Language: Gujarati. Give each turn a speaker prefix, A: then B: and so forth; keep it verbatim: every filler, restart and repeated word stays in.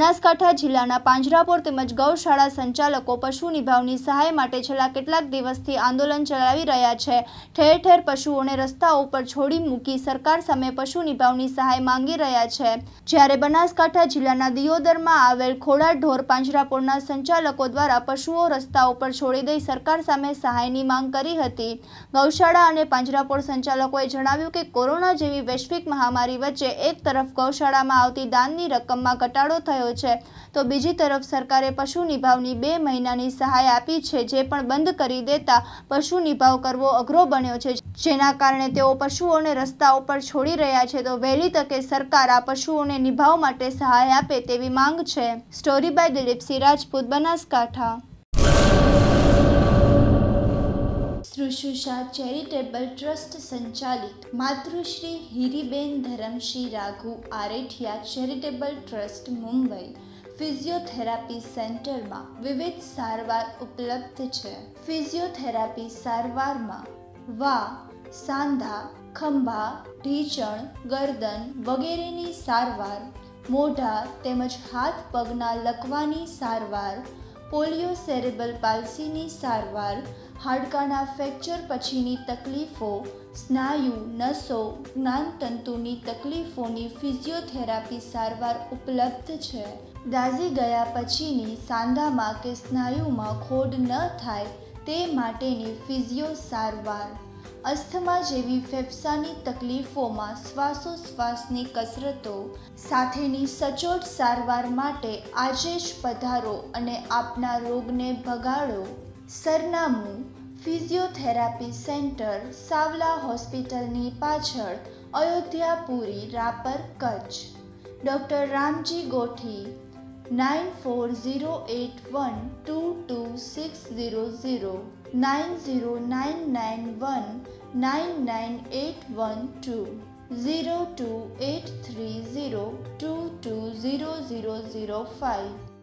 A: બનાસકાંઠા જિલ્લાના પાંજરાપોળ તેમજ ગૌશાળા સંચાલકો પશુ નિભાવની સહાય માટે છેલ્લા કેટલાક દિવસથી આંદોલન ચલાવી રહ્યા છે। ઠેર ઠેર પશુઓને રસ્તાઓ પર છોડી મૂકી સરકાર સામે પશુ નિભાવની સહાય માંગી રહ્યા છે। જ્યારે બનાસકાંઠા જિલ્લાના દિયોદરમાં આવેલ ખોડા ઢોર પાંજરાપોળના સંચાલકો દ્વારા પશુઓ રસ્તાઓ પર છોડી દઈ સરકાર સામે સહાયની માંગ કરી હતી। ગૌશાળા અને પાંજરાપોળ સંચાલકોએ જણાવ્યું કે કોરોના જેવી વૈશ્વિક મહામારી વચ્ચે એક તરફ ગૌશાળામાં આવતી દાનની રકમમાં ઘટાડો થયો છે તો બીજી તરફ સરકારે પશુ નિભાવની બે મહિનાની સહાય આપી છે, જે પણ બંધ કરી દેતા પશુ નિભાવ કરવો અઘરો બન્યો છે, જેના કારણે તેઓ પશુઓને રસ્તાઓ પર છોડી રહ્યા છે। તો વહેલી તકે સરકાર આ પશુઓને નિભાવ માટે સહાય આપે તેવી માંગ છે। Story by Dilipsinh Rajput, Banaskantha. શ્રુશુષા ચેરિટેબલ ટ્રસ્ટ સંચાલિત માતૃશ્રી Hiriben Dharamsinh Raghu Arethiya charitable trust Mumbai physiotherapy સેન્ટરમાં વિવિધ સારવાર ઉપલબ્ધ છે। ફિઝિયોથેરાપી સારવારમાં વા, સાંધા, ખંભા, ઢીંચણ, ગરદન વગેરેની સારવાર, મોઢા તેમજ હાથ પગના લકવાની સારવાર, પોલિયો સેરેબ્રલ પાલ્સીની સારવાર, હાડકાના ફ્રેક્ચર પછીની તકલીફો, સ્નાયુ, નસો, જ્ઞાનતંતુની તકલીફોની ફિઝિયોથેરાપી સારવાર ઉપલબ્ધ છે। દાઝી ગયા પછીની સાંધામાં કે સ્નાયુમાં ખોડ ન થાય તે માટેની ફિઝિયો સારવાર, અસ્થમા જેવી ફેફસાની તકલીફોમાં શ્વાસોશ્વાસની કસરતો સાથેની સચોટ સારવાર માટે આજે જ પધારો અને આપના રોગને ભગાડો। સરનામું: ફિઝિયોથેરાપી સેન્ટર, સાવલા હોસ્પિટલની પાછળ, Ayodhyapuri, Rapar, Kutch. Doctor Ramji Gothi, nine four zero eight one two two six zero zero, nine zero nine nine one nine nine eight one two, zero two eight three zero two two zero zero zero five.